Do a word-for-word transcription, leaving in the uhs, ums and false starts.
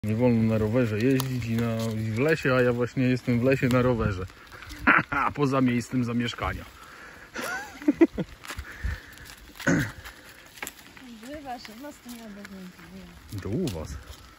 Nie wolno na rowerze jeździć i, na, i w lesie, a ja właśnie jestem w lesie na rowerze. Poza miejscem zamieszkania. Żywa, że was to nie obowiązuje. To u was.